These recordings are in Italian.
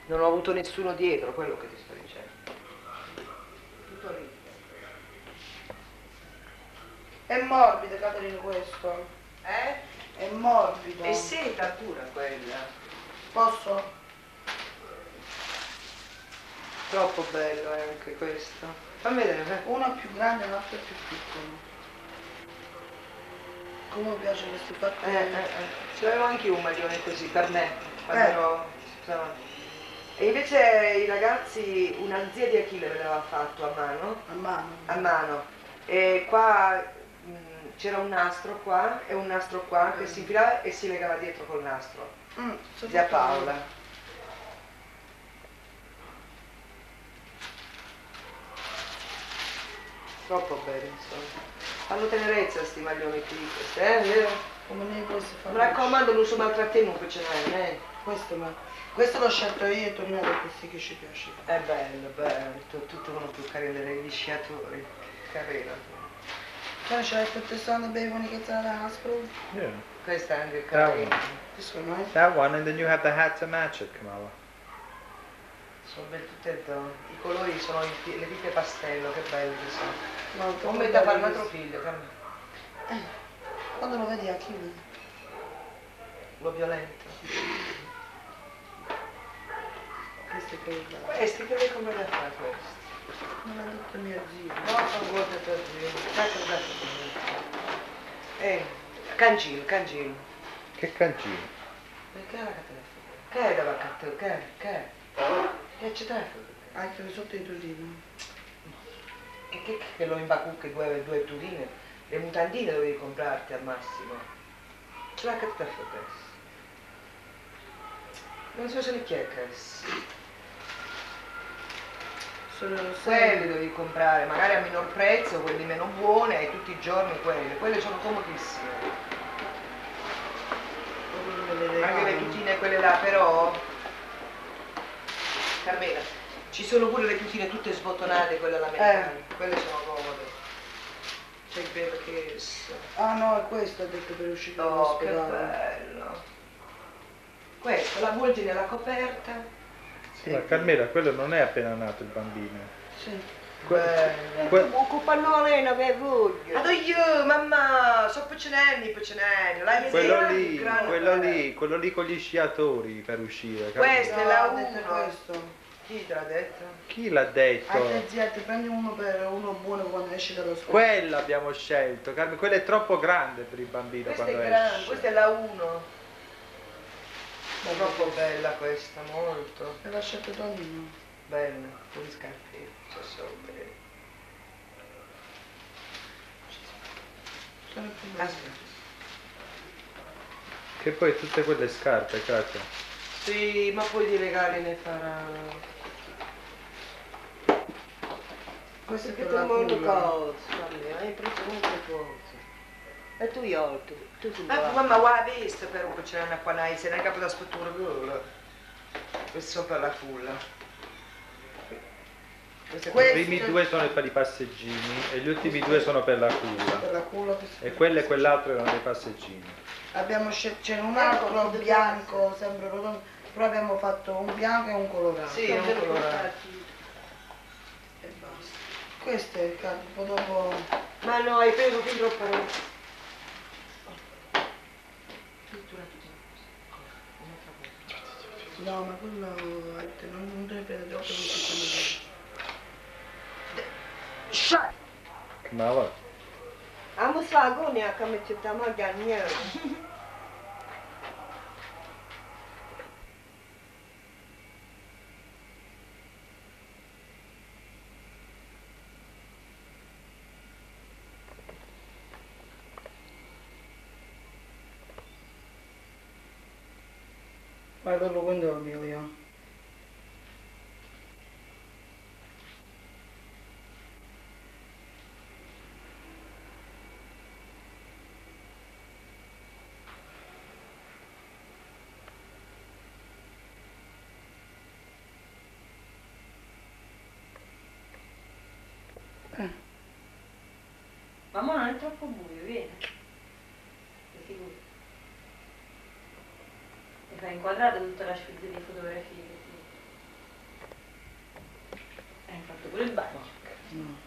Non ho avuto nessuno dietro, quello che ti sto dicendo. Tutto lì. È morbido, Caterina, questo. È morbido. È seta pura quella. Posso? Troppo bello anche questo. Fammi vedere. Uno è più grande e l'altro è più piccolo. Come mi piace questi fatti. Ce l'avevo anche io un maglione così per me. Quando ero, insomma. E invece i ragazzi, una zia di Achille me l'aveva fatto a mano. A mano. A mano. E qua c'era un nastro qua e un nastro qua che si infilava e si legava dietro col nastro. Zia Paola. Troppo belli, insomma. Fanno tenerezza sti maglioni qui, questi, vero? Come ne questi fanno? Mi raccomando, non sono maltrattenuto, ce n'è, Questo l'ho scelto io e Tonino per questi che ci piace. È bello, bello, tutto uno più carino degli sciatori. Carino. Then should I put this on the baby when he gets out of the hospital? Yeah. Questo è anche That carino. one. This one, right? That one, and then you have the hat to match it, Kamala. Sono belle tutte e due. I colori sono le vite pastello, che belli che sono. No, Non mi da fare un altro figlio, quando lo vedi a chi? lo violento. Questi che Questi che lei come le fa questi? non l'ha detto mio zio. No, sono vuote per dire. Ecco da Cangino, Cangino. Che cancino. Perché la catena? Che è da vaccatto? Che è? Che c'è da? Anche sotto i tutini. Che lo imbacucche due turine? Le mutandine dovevi comprarti al massimo. Ce l'ha che te fai? Non so se ne chiecas. Quelle dovevi comprare, magari a minor prezzo, quelli meno buoni, hai tutti i giorni quelle sono comodissime. Anche le tutine quelle là, però, Carmela, ci sono pure le tutine tutte sbottonate, quelle all'americana, quelle sono comode. C'è il bear case. Ah no, è questo ha detto per uscire Oh, che bello. Questo, la avvolgi nella coperta. Ma Carmela, quello non è appena nato il bambino. Sì. Un pallone per voglio. Ma io, mamma, sono piccinelli. Quello lì con gli sciatori per uscire. Questa è la detto 1. questo. Chi te l'ha detto? Chi l'ha detto? Anche zia, ti prendi uno buono quando esci dallo scuola. Quella abbiamo scelto, Carmela, quella è troppo grande per il bambino Questa quando è grande, esce. questa è la 1. È troppo bella questa, molto. E l'ha scelto Tonino. Bella, con gli scarpetti, sono belli. Sono più belli. Aspetta. Che poi tutte quelle scarpe, Katia. Sì, ma poi di regali ne farà. Questo è Perché per tu la molte culla. cose, hai preso molte cose. E tu altro, tu sei mamma, guarda, visto però che c'è una qua, se ne capo da spettura gola. Questo per la culla. I primi due sono per i passeggini e gli ultimi due sono per la culla. Per la culla E quello e quell'altro erano dei passeggini. abbiamo scelto, c'è un altro bianco, sempre rotondo, però abbiamo fatto un bianco e un colorato. Sì, è un colorato. E basta. Questo è il capo, dopo... Ma no, hai preso fin troppo rosso. No, ma quello non deve prendere troppo perché Kamala. Amo sagone a come ci stiamo a gagnare. my little window, Amelia. Mamma non è troppo buio, vieni. E fa inquadrare tutta la sfilza di fotografie. fatto pure il bagno. No.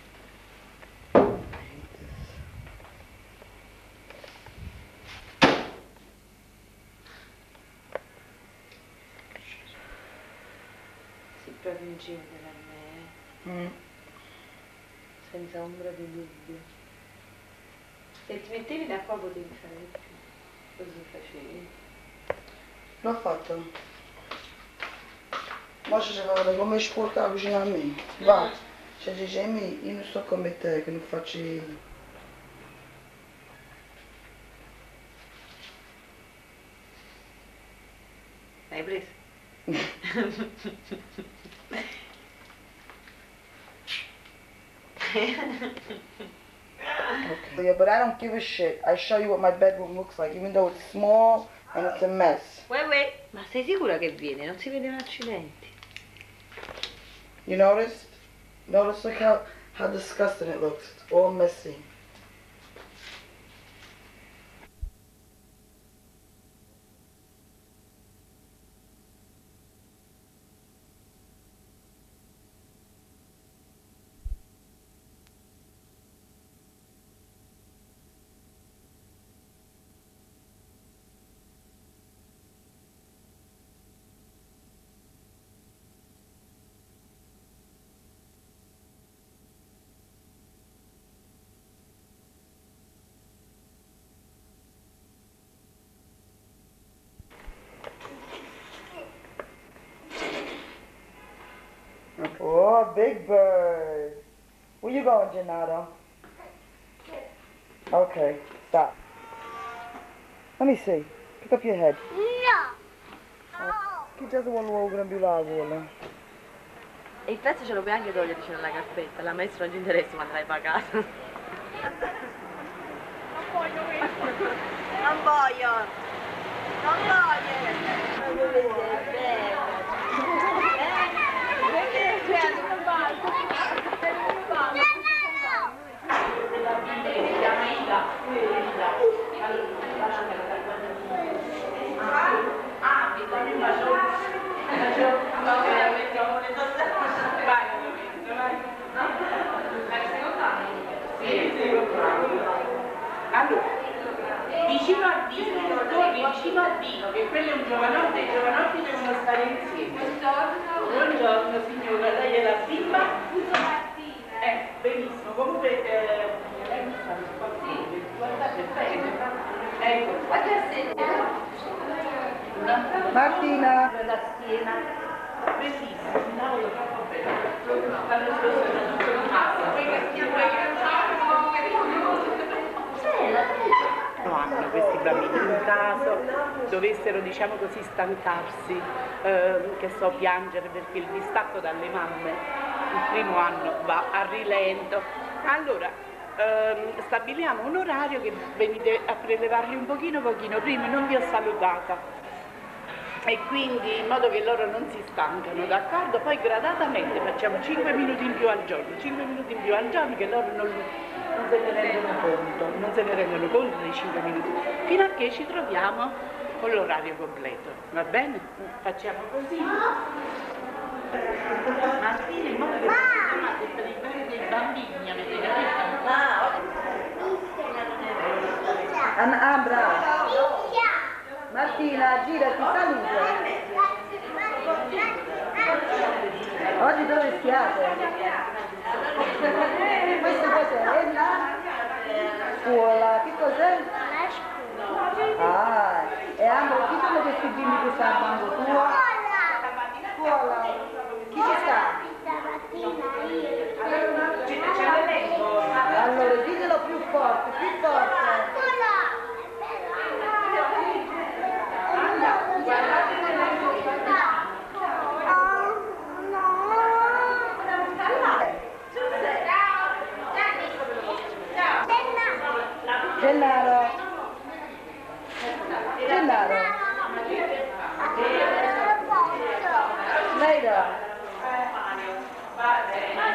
Sì, proprio in giro per me, senza ombra di dubbio. Se ti mettevi da qua potevi fare di più. Così facevi. L'ho fatto. Ma ci fare come sporta vicino a me. Va, cioè dice a me, io non sto come te che non faccio. L'hai preso? Okay. Yeah, but I don't give a shit. I show you what my bedroom looks like, even though it's small and it's a mess. Wait. Ma sei sicura che viene? Non si vedono accidenti. You noticed? Notice look how disgusting it looks. It's all messy. Oh, big bird. Where you going, Gennaro? Okay, stop. Let me see. Pick up your head. No! Chi doesn't want Logan to be la gola? E il pezzo ce lo puoi anche togliere nella carpetta. La maestra non ci interessa quando l'hai pagato. Non voglio questo! Non voglio! Non voglio! Allora, vicino al vino, torni vicino al vino, che quello è un giovanotto e i giovanotti devono stare insieme. Buongiorno signora, lei è la bimba? Benissimo, comunque guardate bene. Ecco, Martina! la schiena, bellissimo, un tavolo troppo bello. L'anno scorso era tutto di massa. Hanno questi bambini in caso dovessero, diciamo così, stancarsi, che so, piangere perché il distacco dalle mamme il primo anno va a rilento. Allora stabiliamo un orario che venite a prelevarli un pochino prima, non vi ho salutata. E quindi in modo che loro non si stancano, d'accordo? Poi gradatamente facciamo 5 minuti in più al giorno, 5 minuti in più al giorno che loro non se ne rendono conto dei 5 minuti, fino a che ci troviamo con l'orario completo, va bene? Facciamo così. Martina, in modo che chiamate per il bene dei bambini, avete capito? Brava! Martina, girati, saluta! Oggi dove stiate? Questo cos'è? Scuola, che cos'è? Ah, e Ambro, chi sono questi bimbi che stanno al banco tuo? Scuola! Chi ci sta? Allora, ditelo più forte, più forte! Gennaro! Gennaro! Later!